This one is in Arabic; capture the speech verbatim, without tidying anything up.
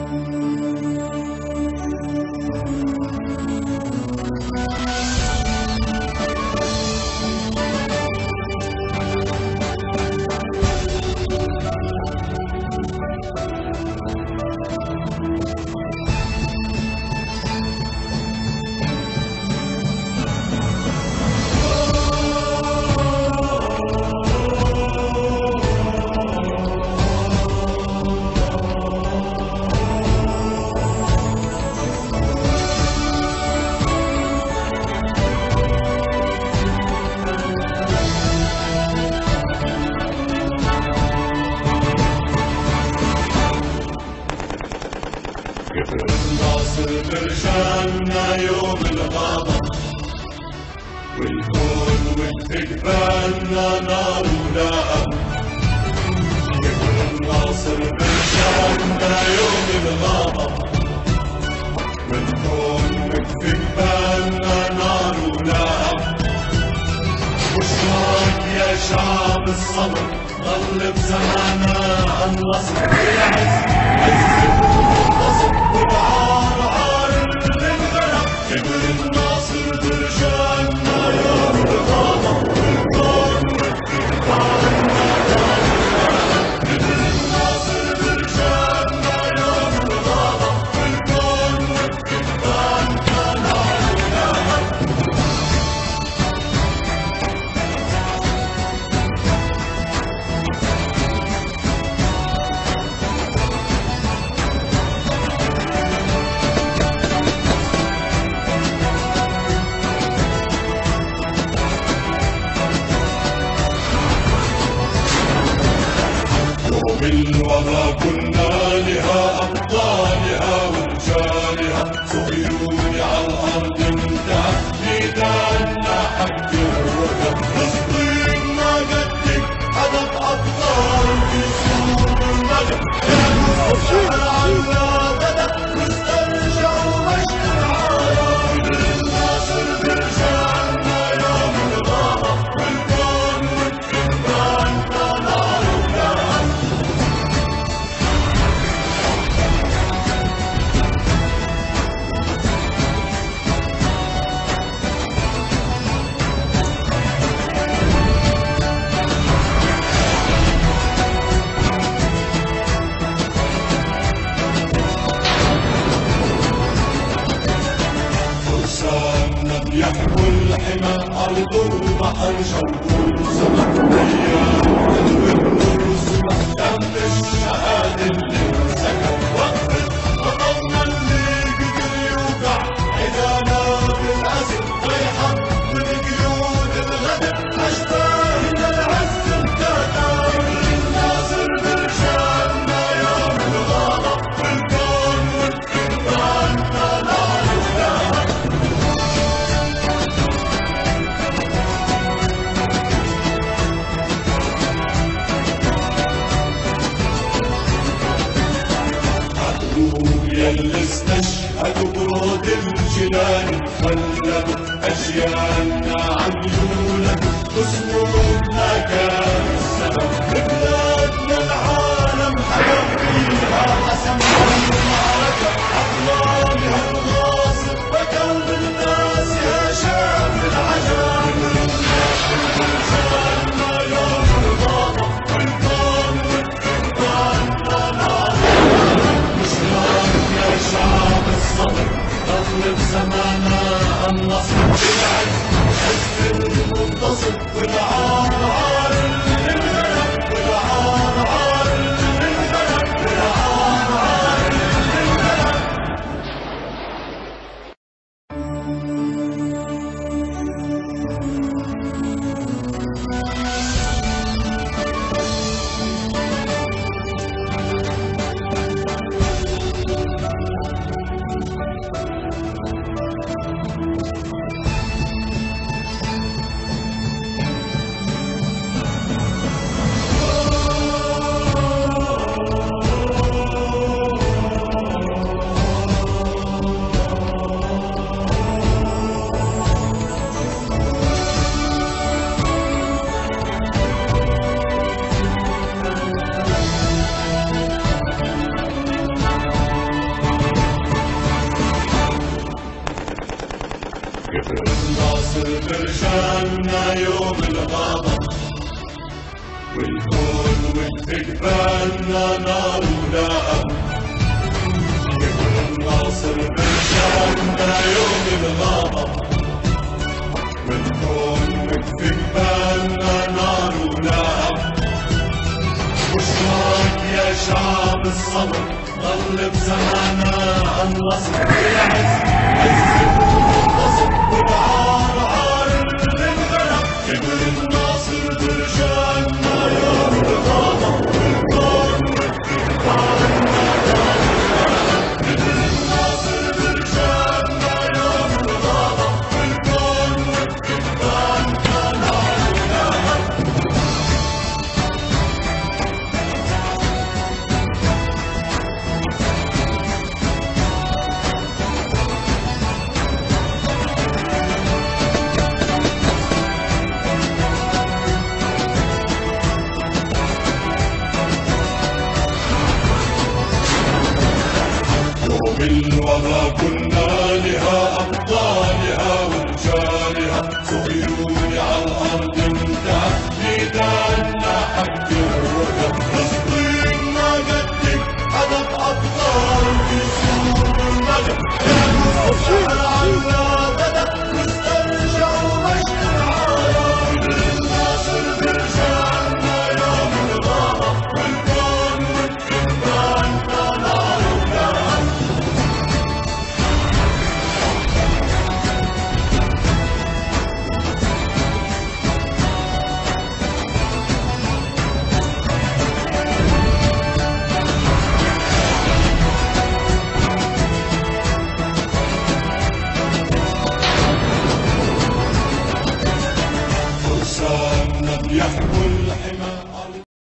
الناصر برجعنا يوم الغضب، والكون واتقبلنا نار ولهب. كبر الناصر برجعنا يوم الغضب، والكون واتقبلنا نار ولهب. بشراك يا شعب الصبر، ضل بزماننا النصر والعز، عز المنتصر والعار عار اللي انغلب. كبر الناصر برجعنا يوم الغضب، والكون واتقبلنا نار ولهب. كبر الناصر برجعنا يوم الغضب، والكون واتقبلنا نار ولهب. بالوضع كنا لها أبطالها ورجالها، صهيوني على الأرض انتهت ميداننا حق الركب. فلسطين ما قدك هدف أبطال في سور النجم، يا نصر على غدا واسترجعوا مجد العالم. الناصر برجعنا يوم الغضب، والكون واتقبلنا نار ولهب. فرساننا بيحموا الحمى، أرض وبحر جو وسما، أيام الود والسما، دم الشهادة اللي انسكب. وقفت بطلنا اللي قدر يوقع عدانا بالأسد، طيحة من قيود الغدر، أشباهنا العز ابتدى. الناصر برجعنا يوم الغضب، والكون واتقبلنا نار ولهب. يلي استشهدوا برود الجنان، ولدوا أجيالنا عم يولدوا، أسلوبنا كان السبب. بلادنا العالم حكم فيها، حسم المعركة أقلامها الغاصب، فكون الناس يا شعب العجائب. الناصر برجعنا يوم الغضب، والكون واتقبلنا نار ولهب. يا شعب الصبر، ضل بزماننا النصر والعز، عز المنتصر والعار عار اللي انغلب. والعار عار اللي انغلب، والعار عار اللي انغلب. الناصر برجالنا يوم الغضب، والكون والجبالنا نار ولهب. ابن الناصر برجالنا يوم الغضب، والكون والجبالنا نار ولهب. بشراك يا شعب الصبر، ضل بزماننا النصر والعز، عز والنصر والعار عار اللي انغلب. ابن الناصر برجالنا يوم الغضب، والكون والجبالنا نار ولهب. ابن الناصر برجالنا يوم الغضب، والكون والجبالنا نار ولهب. بالوضع كنا لها أبطالها ورجالها، صهيون على الأرض انتهت ميداننا حق الرؤيا. فلسطين ما قدك هدف أبطال في سور المجد، يا نصر على غدا واسترجعوا مجد العالم. الناصر برجالنا يوم الغضب، والكون والجبالنا نار ولهب. فرساننا بيحموا الحمى.